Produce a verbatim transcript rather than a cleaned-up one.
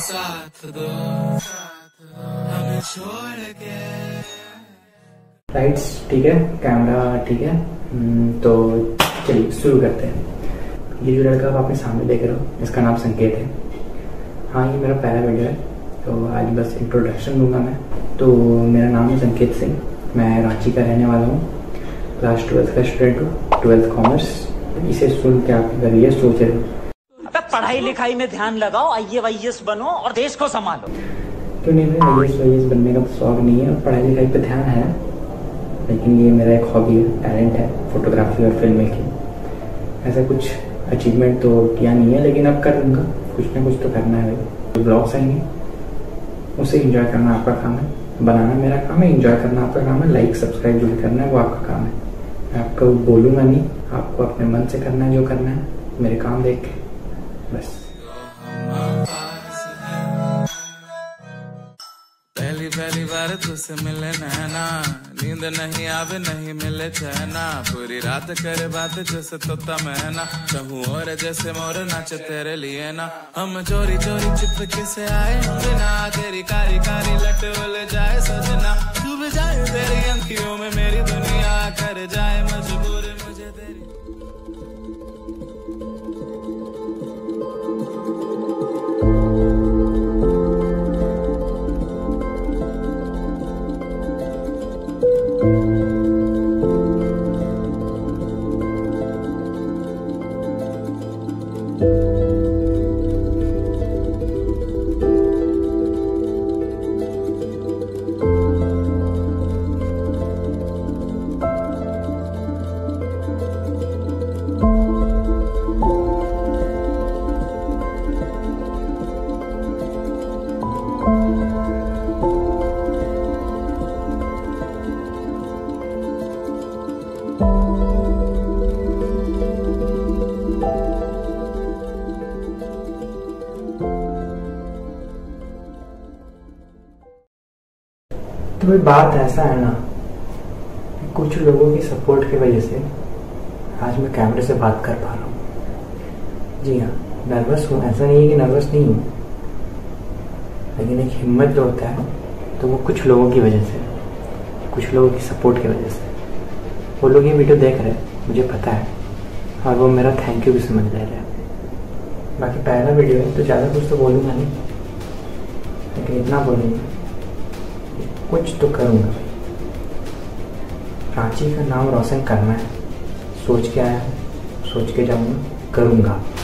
साथ दो, हमें छोड़ के। लाइट्स ठीक है, कैमरा ठीक है, तो चलिए शुरू करते हैं। ये जो लड़का आप अपने सामने देख रहे हो इसका नाम संकेत है। हाँ, ये मेरा पहला वीडियो है, तो आज बस इंट्रोडक्शन दूंगा मैं। तो मेरा नाम है संकेत सिंह, मैं रांची का रहने वाला हूँ, क्लास ट्वेल्थ का स्टूडेंट हूँ, ट्वेल्थ कॉमर्स। इसे सुन के आप अगर ये सोच रहे हो पढ़ाई लिखाई में ध्यान लगाओ, आई ए वाई एस बनो और देश को संभालो। तो नहीं, मेरा I A S Y A S बनने का शौक नहीं है और पढ़ाई लिखाई पे ध्यान है, लेकिन ये मेरा एक हॉबी है, टैलेंट है, फोटोग्राफी और फिल्म मेकिंग। ऐसा कुछ अचीवमेंट तो किया नहीं है, लेकिन अब कर लूँगा, कुछ ना कुछ तो करना है भाई। जो ब्लॉग्स आएंगे उसे एंजॉय करना आपका काम है, बनाना मेरा काम है, एंजॉय करना आपका काम है, लाइक सब्सक्राइब जो भी करना है वो आपका काम है। मैं आपको बोलूँगा नहीं, आपको अपने मन से करना है जो करना है, मेरे काम देख के बस। पहली पहली बार तुझसे मिले नैना, नींद नहीं आवे नहीं मिले चैना, पूरी रात करे बात जैसे तोता मैना, कहूँ और जैसे मोर नाचे तेरे लिए ना। हम चोरी चोरी चुपके से आए होंगे ना, तेरी कारी कारी लट उल जाए सजना, डूब जाए तेरी आंखियों में मेरी दुनिया, कर जाए मजबूर मुझे तेरी। तो ये बात ऐसा है ना, कुछ लोगों की सपोर्ट की वजह से आज मैं कैमरे से बात कर पा रहा हूँ। जी हाँ, नर्वस हूँ, ऐसा नहीं है कि नर्वस नहीं हूँ, लेकिन एक हिम्मत जो होता है तो वो कुछ लोगों की वजह से, कुछ लोगों की सपोर्ट की वजह से। वो लोग ये वीडियो देख रहे हैं, मुझे पता है, और वो मेरा थैंक यू भी समझ ले रहे हैं। बाकी पहला वीडियो है तो ज़्यादा कुछ तो बोलूँगा नहीं, लेकिन इतना बोलूँगा कुछ तो करूँगा भाई। रांची का नाम रोशन करना है, सोच के आया, सोच के जाऊँगा, करूँगा।